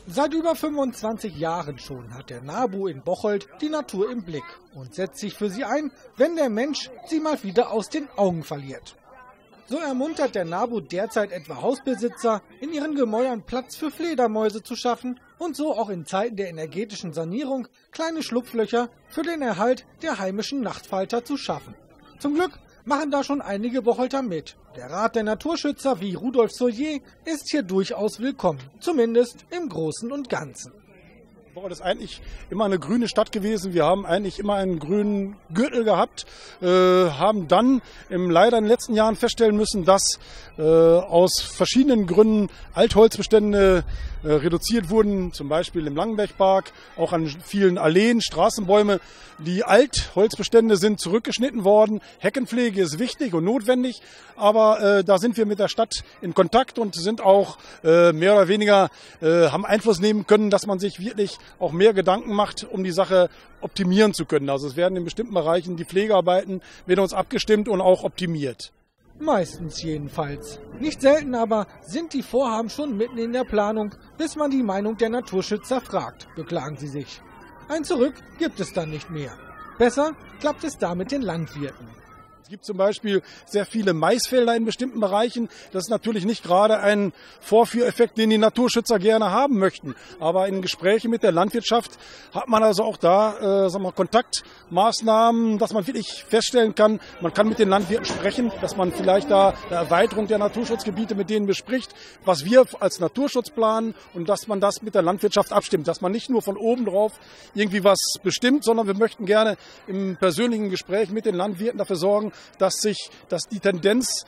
Seit über 25 Jahren schon hat der NABU in Bocholt die Natur im Blick und setzt sich für sie ein, wenn der Mensch sie mal wieder aus den Augen verliert. So ermuntert der NABU derzeit etwa Hausbesitzer, in ihren Gemäuern Platz für Fledermäuse zu schaffen und so auch in Zeiten der energetischen Sanierung kleine Schlupflöcher für den Erhalt der heimischen Nachtfalter zu schaffen. Zum Glück machen da schon einige Bocholter mit. Der Rat der Naturschützer wie Rudolf Soyer ist hier durchaus willkommen, zumindest im Großen und Ganzen. Bocholt ist eigentlich immer eine grüne Stadt gewesen. Wir haben eigentlich immer einen grünen Gürtel gehabt, haben dann leider in den letzten Jahren feststellen müssen, dass aus verschiedenen Gründen Altholzbestände reduziert wurden, zum Beispiel im Langenbergpark, auch an vielen Alleen, Straßenbäume. Die Altholzbestände sind zurückgeschnitten worden. Heckenpflege ist wichtig und notwendig, aber da sind wir mit der Stadt in Kontakt und sind auch mehr oder weniger, haben Einfluss nehmen können, dass man sich wirklich auch mehr Gedanken macht, um die Sache optimieren zu können. Also es werden in bestimmten Bereichen die Pflegearbeiten mit uns abgestimmt und auch optimiert. Meistens jedenfalls. Nicht selten aber sind die Vorhaben schon mitten in der Planung, bis man die Meinung der Naturschützer fragt, beklagen sie sich. Ein Zurück gibt es dann nicht mehr. Besser klappt es da mit den Landwirten. Es gibt zum Beispiel sehr viele Maisfelder in bestimmten Bereichen. Das ist natürlich nicht gerade ein Vorführeffekt, den die Naturschützer gerne haben möchten. Aber in Gesprächen mit der Landwirtschaft hat man also auch da Kontaktmaßnahmen, dass man wirklich feststellen kann, man kann mit den Landwirten sprechen, dass man vielleicht da eine Erweiterung der Naturschutzgebiete mit denen bespricht, was wir als Naturschutz planen und dass man das mit der Landwirtschaft abstimmt. Dass man nicht nur von oben drauf irgendwie was bestimmt, sondern wir möchten gerne im persönlichen Gespräch mit den Landwirten dafür sorgen, dass die Tendenz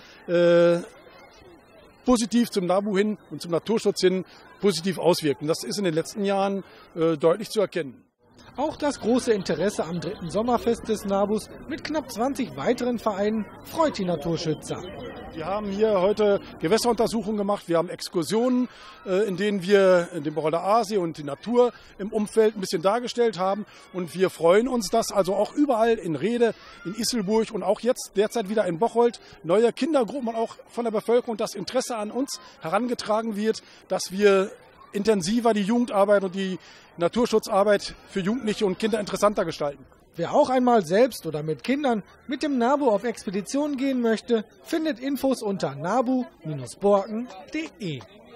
positiv zum NABU hin und zum Naturschutz hin positiv auswirkt. Und das ist in den letzten Jahren deutlich zu erkennen. Auch das große Interesse am 3. Sommerfest des NABUs mit knapp 20 weiteren Vereinen freut die Naturschützer. Wir haben hier heute Gewässeruntersuchungen gemacht, wir haben Exkursionen, in denen wir den Bocholter Aasee und die Natur im Umfeld ein bisschen dargestellt haben. Und wir freuen uns, dass also auch überall in Rhede, in Isselburg und auch jetzt derzeit wieder in Bocholt neue Kindergruppen und auch von der Bevölkerung das Interesse an uns herangetragen wird, dass wir intensiver die Jugendarbeit und die Naturschutzarbeit für Jugendliche und Kinder interessanter gestalten. Wer auch einmal selbst oder mit Kindern mit dem NABU auf Expedition gehen möchte, findet Infos unter nabu-borken.de.